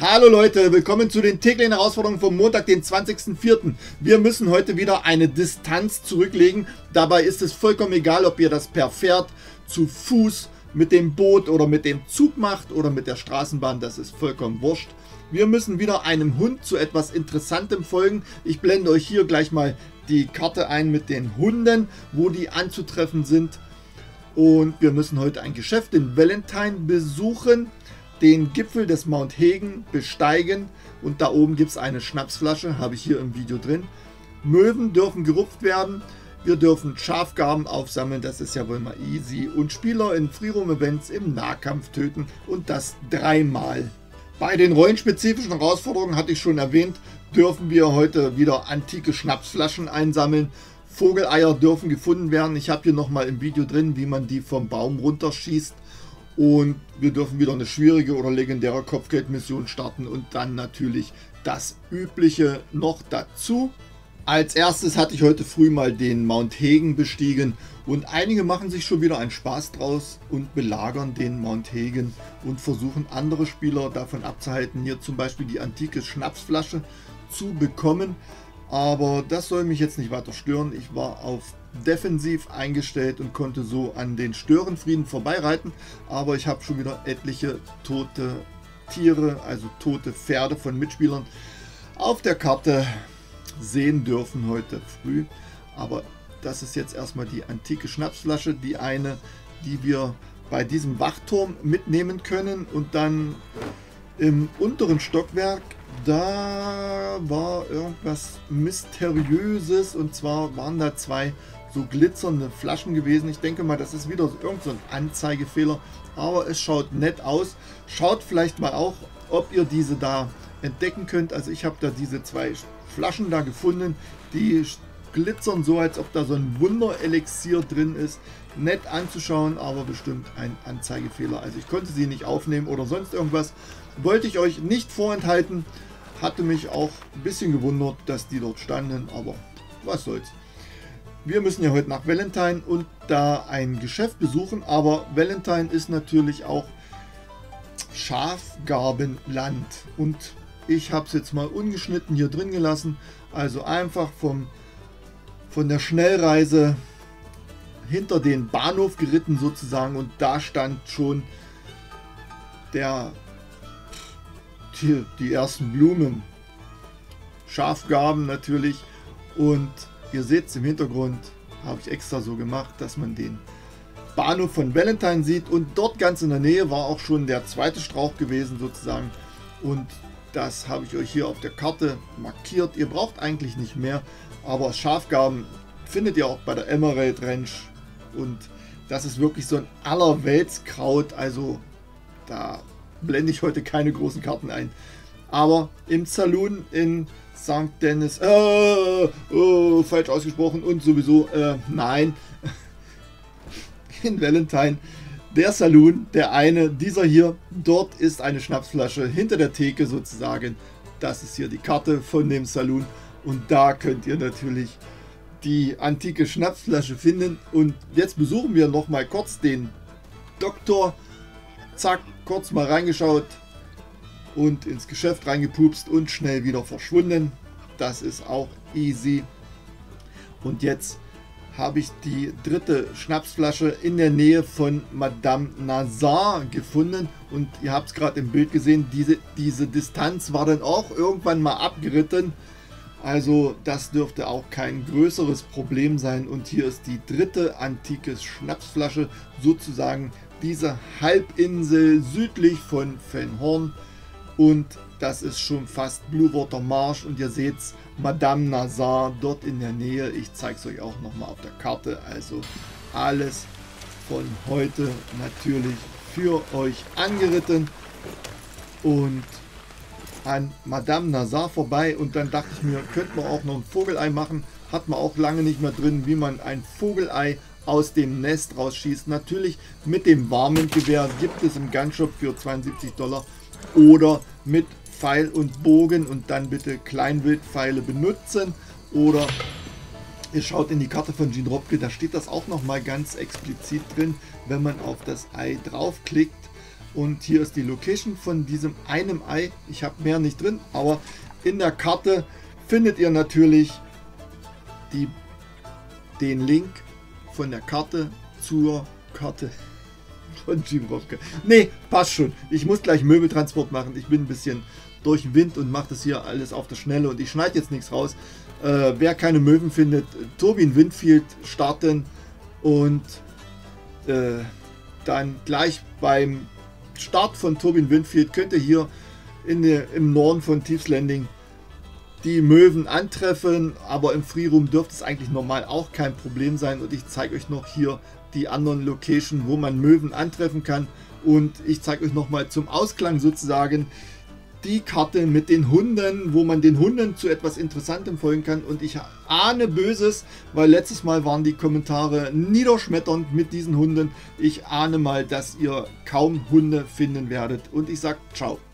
Hallo Leute, willkommen zu den täglichen Herausforderungen vom Montag, den 20.04. Wir müssen heute wieder eine Distanz zurücklegen. Dabei ist es vollkommen egal, ob ihr das per Pferd, zu Fuß, mit dem Boot oder mit dem Zug macht oder mit der Straßenbahn. Das ist vollkommen wurscht. Wir müssen wieder einem Hund zu etwas Interessantem folgen. Ich blende euch hier gleich mal die Karte ein mit den Hunden, wo die anzutreffen sind. Und wir müssen heute ein Geschäft in Valentine besuchen, den Gipfel des Mount Hagen besteigen und da oben gibt es eine Schnapsflasche, habe ich hier im Video drin. Möwen dürfen gerupft werden, wir dürfen Schafgarben aufsammeln, das ist ja wohl mal easy, und Spieler in Freeroam-Events im Nahkampf töten und das 3-mal. Bei den rollenspezifischen Herausforderungen, hatte ich schon erwähnt, dürfen wir heute wieder antike Schnapsflaschen einsammeln. Vogeleier dürfen gefunden werden, ich habe hier nochmal im Video drin, wie man die vom Baum runterschießt. Und wir dürfen wieder eine schwierige oder legendäre Kopfgeldmission starten und dann natürlich das Übliche noch dazu. Als erstes hatte ich heute früh mal den Mount Hagen bestiegen und einige machen sich schon wieder einen Spaß draus und belagern den Mount Hagen und versuchen andere Spieler davon abzuhalten, hier zum Beispiel die antike Schnapsflasche zu bekommen. Aber das soll mich jetzt nicht weiter stören. Ich war auf defensiv eingestellt und konnte so an den Störenfrieden vorbeireiten. Aber ich habe schon wieder etliche tote Tiere, also tote Pferde von Mitspielern auf der Karte sehen dürfen heute früh. Aber das ist jetzt erstmal die antike Schnapsflasche, die eine, die wir bei diesem Wachturm mitnehmen können. Und dann im unteren Stockwerk, da war irgendwas Mysteriöses, und zwar waren da zwei so glitzernde Flaschen gewesen. Ich denke mal, das ist wieder irgend so ein Anzeigefehler, aber es schaut nett aus. Schaut vielleicht mal auch, ob ihr diese da entdecken könnt. Also ich habe da diese zwei Flaschen da gefunden, die glitzern so, als ob da so ein Wunderelixier drin ist. Nett anzuschauen, aber bestimmt ein Anzeigefehler. Also ich konnte sie nicht aufnehmen oder sonst irgendwas. Wollte ich euch nicht vorenthalten. Hatte mich auch ein bisschen gewundert, dass die dort standen, aber was soll's. Wir müssen ja heute nach Valentine und da ein Geschäft besuchen, aber Valentine ist natürlich auch Schafgarbenland und ich habe es jetzt mal ungeschnitten hier drin gelassen, also einfach von der Schnellreise hinter den Bahnhof geritten sozusagen, und da stand schon die ersten Blumen, Schafgarben natürlich, und ihr seht es im Hintergrund, habe ich extra so gemacht, dass man den Bahnhof von Valentine sieht, und dort ganz in der Nähe war auch schon der zweite Strauch gewesen sozusagen, und das habe ich euch hier auf der Karte markiert. Ihr braucht eigentlich nicht mehr, aber Schafgarben findet ihr auch bei der Emerald Ranch, und das ist wirklich so ein Allerweltskraut, also da blende ich heute keine großen Karten ein. Aber im Saloon in St. Denis, falsch ausgesprochen und sowieso, nein, in Valentine, der Saloon, der eine, dieser hier, dort ist eine Schnapsflasche hinter der Theke sozusagen. Das ist hier die Karte von dem Saloon, und da könnt ihr natürlich die antike Schnapsflasche finden. Und jetzt besuchen wir noch mal kurz den Doktor. Zack, kurz mal reingeschaut und ins Geschäft reingepupst und schnell wieder verschwunden. Das ist auch easy. Und jetzt habe ich die dritte Schnapsflasche in der Nähe von Madame Nazar gefunden, und ihr habt es gerade im Bild gesehen, diese Distanz war dann auch irgendwann mal abgeritten. Also das dürfte auch kein größeres Problem sein, und hier ist die dritte antike Schnapsflasche, sozusagen diese Halbinsel südlich von Fenhorn, und das ist schon fast Bluewater Marsh, und ihr seht Madame Nazar dort in der Nähe. Ich zeige es euch auch nochmal auf der Karte. Also alles von heute natürlich für euch angeritten und an Madame Nazar vorbei, und dann dachte ich mir, könnte man auch noch ein Vogelei machen. Hat man auch lange nicht mehr drin, wie man ein Vogelei aus dem Nest rausschießt. Natürlich mit dem warmen Gewehr, gibt es im Gunshop für $72, oder mit Pfeil und Bogen, und dann bitte Kleinwildpfeile benutzen, oder ihr schaut in die Karte von Gene Robke, da steht das auch noch mal ganz explizit drin, wenn man auf das Ei draufklickt. Und hier ist die Location von diesem einem Ei. Ich habe mehr nicht drin, aber in der Karte findet ihr natürlich den Link von der Karte zur Karte von Zimrowka. Nee, passt schon. Ich muss gleich Möbeltransport machen. Ich bin ein bisschen durch Wind und mache das hier alles auf der Schnelle und ich schneide jetzt nichts raus. Wer keine Möwen findet, Turbine Windfield starten und dann gleich beim Start von Turbine Windfield könnt ihr hier im Norden von Thieves Landing die Möwen antreffen, aber im Freeroom dürfte es eigentlich normal auch kein Problem sein und ich zeige euch noch hier die anderen Locations, wo man Möwen antreffen kann und ich zeige euch nochmal zum Ausklang sozusagen die Karte mit den Hunden, wo man den Hunden zu etwas Interessantem folgen kann und ich ahne Böses, weil letztes Mal waren die Kommentare niederschmetternd mit diesen Hunden. Ich ahne mal, dass ihr kaum Hunde finden werdet und ich sage ciao.